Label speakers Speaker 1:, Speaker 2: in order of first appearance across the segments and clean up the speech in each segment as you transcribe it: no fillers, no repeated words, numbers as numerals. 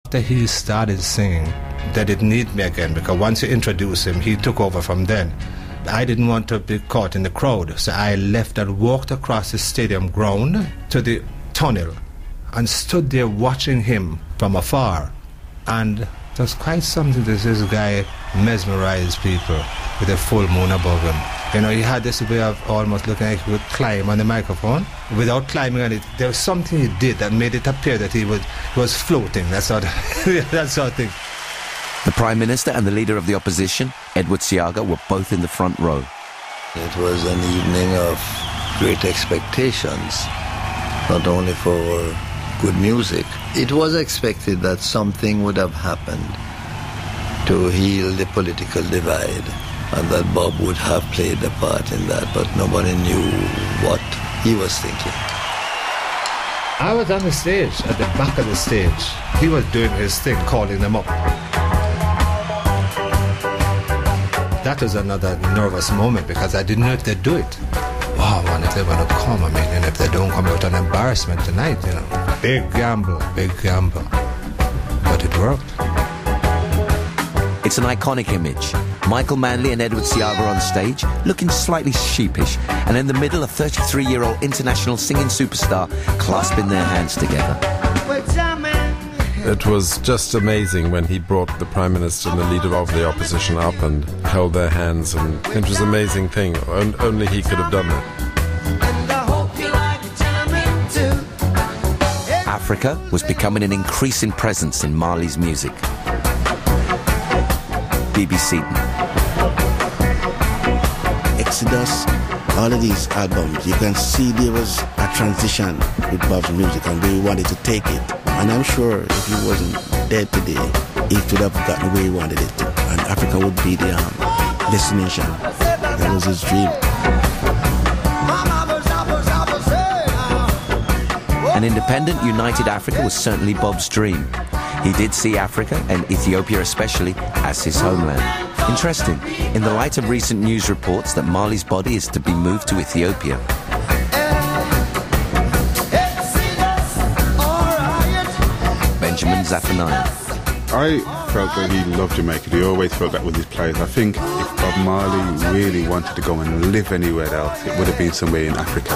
Speaker 1: He started singing, they didn't need me again, because once you introduced him, he took over from then. I didn't want to be caught in the crowd, so I left and walked across the stadium ground to the tunnel and stood there watching him from afar. And it was quite something that this guy mesmerized people with a full moon above him. You know, he had this way of almost looking like he would climb on the microphone. Without climbing on it, there was something he did that made it appear that he was floating. That sort of thing.
Speaker 2: The Prime Minister and the Leader of the Opposition, Edward Seaga, were both in the front row.
Speaker 3: It was an evening of great expectations, not only for good music. It was expected that something would have happened to heal the political divide, and that Bob would have played a part in that, but nobody knew what he was thinking.
Speaker 1: I was on the stage, at the back of the stage. He was doing his thing, calling them up. That was another nervous moment, because I didn't know if they'd do it. Wow, man, if they're going to come, I mean, and if they don't come out, an embarrassment tonight, you know. Big gamble. But it worked.
Speaker 2: It's an iconic image. Michael Manley and Edward Seaga on stage, looking slightly sheepish, and in the middle, a 33-year-old international singing superstar clasping their hands together.
Speaker 4: It was just amazing when he brought the Prime Minister and the Leader of the Opposition up and held their hands, and it was an amazing thing. Only he could have done that.
Speaker 2: Africa was becoming an increasing presence in Marley's music. BBC.
Speaker 5: Exodus, all of these albums, you can see there was a transition with Bob's music, and they wanted to take it. And I'm sure if he wasn't dead today, he could have gotten where he wanted it to. And Africa would be the destination. That was his dream.
Speaker 2: An independent, united Africa was certainly Bob's dream. He did see Africa, and Ethiopia especially, as his homeland. Interesting, in the light of recent news reports that Marley's body is to be moved to Ethiopia. Benjamin Zephaniah.
Speaker 6: I felt that he loved Jamaica. He always felt that with his players. I think if Bob Marley really wanted to go and live anywhere else, it would have been somewhere in Africa.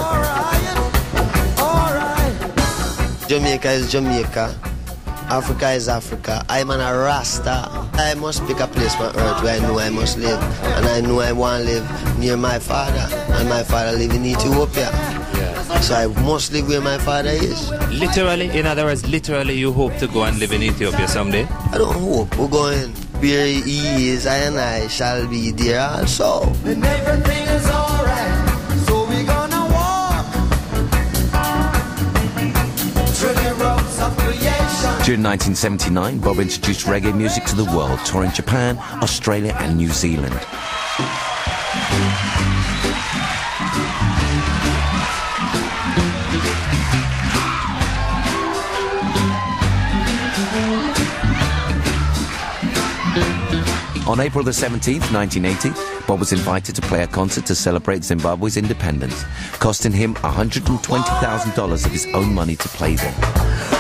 Speaker 3: Jamaica is Jamaica. Africa is Africa. I'm an Rasta. I must pick a place on earth where I know I must live. And I know I want to live near my father. And my father lives in Ethiopia. So I must live where my father is.
Speaker 7: Literally, in other words, literally you hope to go and live in Ethiopia someday?
Speaker 3: I don't hope. We're going where he is, I and I shall be there also. And everything is alright, so we're gonna walk through the roads of creation.
Speaker 2: During 1979, Bob introduced reggae music to the world, touring Japan, Australia and New Zealand. On April the 17th, 1980, Bob was invited to play a concert to celebrate Zimbabwe's independence, costing him $120,000 of his own money to play there.